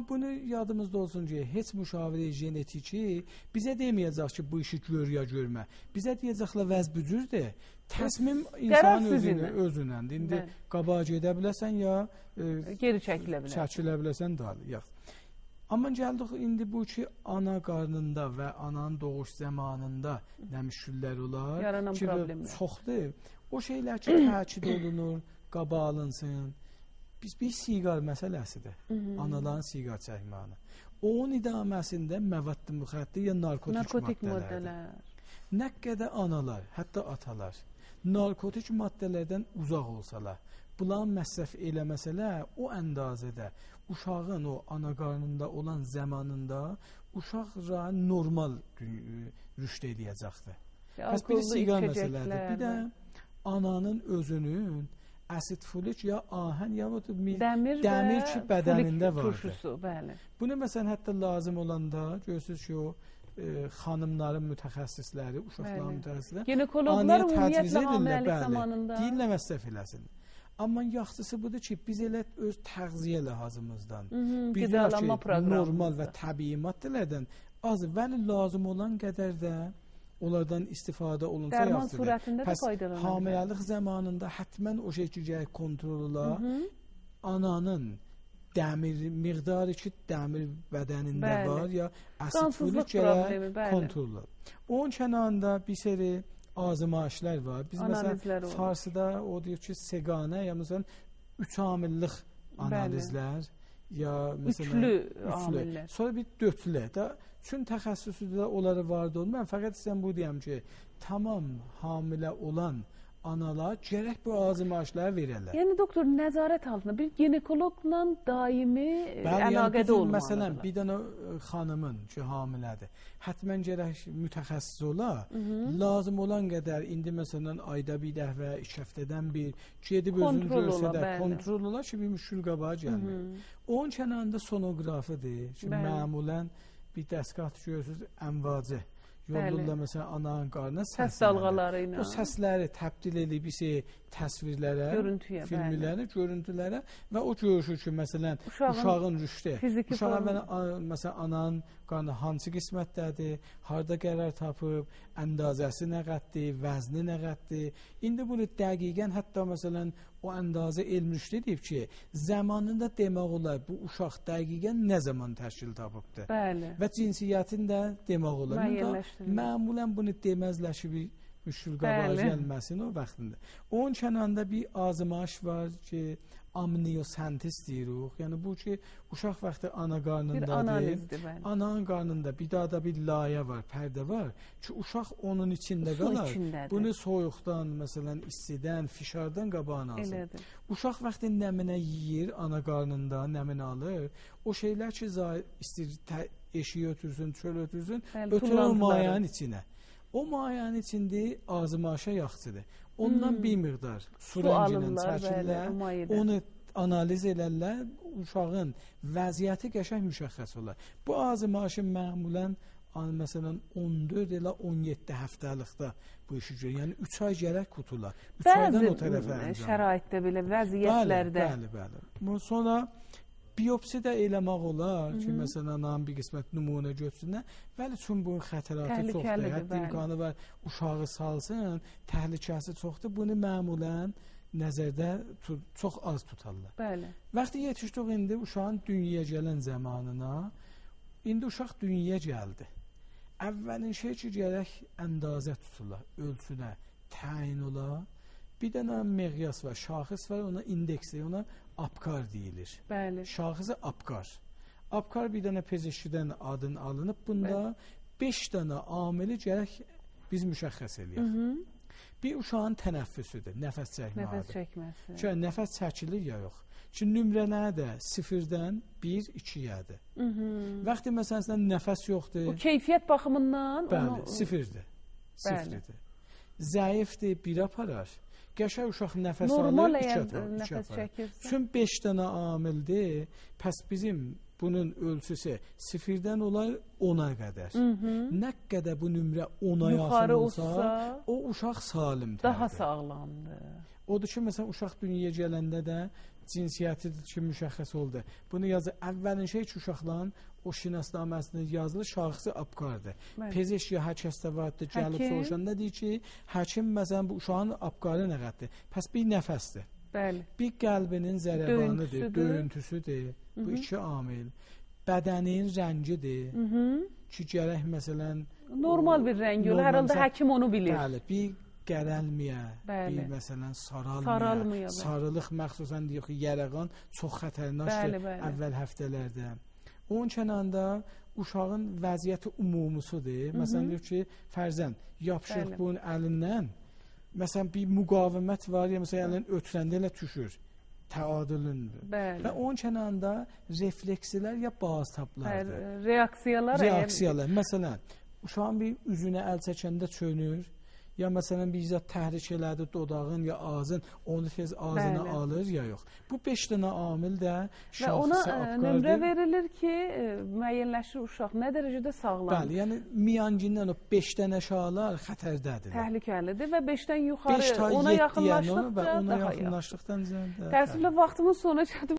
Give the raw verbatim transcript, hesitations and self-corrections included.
bunu yadımızda olsun ki, heç müşavirə genetiki bizə deməyəcək ki, bu işi gör ya görmə. Bizə deyəcəklə vəz bücürdür. Təsmim insanın özünü, özünəndir. İndi Bəli. qabağa gedə biləsən ya e, geri çəkilə biləsən. Çəkilə biləsən da. Yox. Amma gəldik indi bu ki, ana qarnında və ananın doğuş zamanında nə müşküllər olar. Yaranan ki, problemlər. Çoxdur. O şeylər ki, təkid olunur, qabağa alınsın. Biz bir siqar məsələsidir. Anaların siqar çəkməni. Onun idaməsində məvaddı müxəddər ya narkotik, narkotik maddələrdir. Nə qədər analar, hətta atalar narkotik maddələrdən uzaq olsalar, bunların məsrəf eləməsələr, o əndazədə uşağın o ana qarnında olan zamanında uşaq normal rüşd edəcəkdir. Bəs bir siqar məsələdir. Bir də ananın özünün asid folik ya ahən ya dəmir, dəmir ki bədənində vardır. Turşusu, bəli. Bunu məsələn hətta lazım olanda görürsünüz ki, o e, xanımların mütəxəssisləri, uşaqların mütəxəssisləri ginekologlar ümumiyyətlə hamiləlik zamanında deyirlər məsrəf eləsin. Amma yaxşısı budur ki, biz elə öz təğziyə ləhazımızdan, qidalanma proqramımızda normal və təbii maddələrdən az, vəli lazım olan qədər də onlardan istifadə olunsa yaxşıdır. Dərman surətində də faydalanır. Hamiləlik zamanında həttəmən o şəkildə kontrol ola, ananın dəmir miqdarı ki, dəmir bədənində Bəli. var ya asid folik gərək kontrol ola. Onun kənarında bir seri azımayışlar var. Biz məsələn Farsıda o deyir ki, seganə ya məsələn üç amillik analizlər Bəli. ya məsələn üçlü, üçlü amillər. Sonra bir dörtlü də çün təxəssüsüdə onları vardı olmur. Mən fəqət istəyəm bu deyəm ki, tamam hamilə olan analar gərək bu azımayışları verərlər. Yəni doktor nəzarət altında bir ginekoloqla daimi əlaqədə olmalıdır. Məsələn, bir dənə xanımın ki, hamilədir. Həttəmən gərək mütəxəssis ola. Hı -hı. Lazım olan qədər indi məsələn ayda bir dəfə, iki həftədən bir gedib özünü görsə də kontrol ola ki, bir müşkül qabağa gəlmir. Onun kənarında sonografıdır ki, məmulən bir dəstgah görürsünüz, əmvacı. Yollurlar məsələn ananın qarnına səs dalğaları ilə. O səsləri təbdil edib ise təsvirlərə, görüntüyə, filmlərə, görüntülərə və o görüşür ki, məsələn uşağın, uşağın rüşdü. Uşağa mən, məsələn ananın qarnı hansı qismətdədir, harda qərar tapıb, əndazəsi nə qəddir, vəzni nə qəddir. İndi bunu dəqiqən hətta məsələn o əndazə elm rüşd edib ki, zamanında demək olar bu uşaq dəqiqən nə zaman təşkil tapıbdır. Bəli. Və cinsiyyətin də demək olar. Məmulən bunu deməzlər ki, bir müşkül qabağa gəlməsin o vaxtında. Onun kənarında bir azımayış var ki, amniyosentez deyirik. Yəni bu ki, uşaq vaxtı ana qarnındadır. Bir analizdir. Ananın qarnında bir daha da bir layə var, pərdə var ki, uşaq onun içində qalar. Bunu soyuqdan, məsələn, istidən, fişardan qabağına alsın. Elədir. Uşaq vaxtı nəminə yeyir, ana qarnında nəminə alır. O şeylər ki, istir eşiyi ötürsün, çöl ötürsün, ötür o mayanın içinə. O mayanın içində azımayışa yaxşıdır. Ondan hmm. bir miqdar su rəngindən çəkirlər, onu analiz elərlər, uşağın vəziyyəti qəşəng müşəxəs olar. Bu azımayışın məmulən məsələn on dörd ilə on yeddi həftəlikdə bu işi görür. Yəni üç ay gərək qutular. üç aydan o tərəfə bəzi şəraitdə belə vəziyyətlərdə. Bəli, bəli, bəli. Sonra biyopsi də eləmək olar ki, məsələn, ananın bir qismət nümunə götürsünlər. Vəli üçün bunun xətəratı çoxdur. Hətta imkanı var, uşağı salsın, təhlükəsi çoxdur. Bunu məmulən nəzərdə çox az tutarlar. Bəli. Vaxtı yetişdik indi uşağın dünyaya gələn zamanına, indi uşaq dünyaya gəldi. Əvvəlin şey ki, gərək əndazə tuturlar, ölçünə, təyin olar. Bir dənə miqyas var, şaxıs var, ona indeksdir, ona apkar deyilir. Bəli. Şaxısı apkar. Apkar bir dənə pezeşkidən adın alınıb. Bunda beş dənə amili gərək biz müşəxəs eləyək. Bir uşağın tənəffüsüdür, nəfəs çəkməlidir. Nəfəs çəkməsi. Çünki nəfəs çəkilir ya yox. Çünki nömrələrdə sıfırdan bir, ikiyədir. Vaxtı məsələn nəfəs yoxdur. O keyfiyyət baxımından bəli, onu... sıfırdır. Sıfırdır. Zəifdir, bir aparar. Qəşəng uşaq nəfəs normal alır, iki atar. Nəfəs çəkirsə. Çün beş dənə amildir. Pəs bizim bunun ölçüsü sıfırdan olar ona qədər. Hı -hı. Nə qədər bu nömrə ona yaxın olsa, olsa, o uşaq salimdir. Daha sağlamdır. Odur ki, məsələn, uşaq dünyaya gələndə də cinsiyyətidir ki, müşəxəs oldu. Bunu yazır. Əvvəlin şey ki, uşaqların o şinasnaməsində yazılır, şahsi apqardır. Pezeşk ya hər kəsdə vardır, gəlib soruşanda deyir ki, həkim məsələn bu uşağın apqarı nə qəddir? Pəs bir nəfəsdir. Bəli. Bir qəlbinin zərəbanıdır, döyüntüsüdür. Bu iki amil. Bədənin rəngidir. Hı -hı. Ki, gərək məsələn normal bir rəngi olur. Hər halda həkim onu bilir. Bəli, bir qərəlməyə, bir məsələn saralmaya, saralmaya sarılıq məxsusən deyək ki, yərəqan çox xətərnaşdır əvvəl həftələrdə. Onun kənarında uşağın vəziyyəti umumisudur. Məsələn deyək ki, fərzən yapışıq bunun əlindən, məsələn bir müqavimət var ya, məsələn əlin ötürəndə elə düşür. Təadülündür. Və onun kənarında refleksilər ya baztablardır. Reaksiyalar. Reaksiyalar. Məsələn, uşağın bir üzünə əl çəkəndə çönür, ya məsələn bir zət təhrik elədi dodağın ya ağzın, onu tez ağzına Bəli. alır ya yox. Bu beş dənə amil də şəxsi apqardır. Və ona nömrə verilir ki, müəyyənləşir uşaq nə dərəcədə sağlamdır. Bəli, yəni miyangindən o beş dənə aşağılar xətərdədir. Təhlükəlidir və beşdən yuxarı ona yaxınlaşdıqca ona yaxınlaşdıqdan ziyade. Təəssüflə vaxtımız sona çatıb.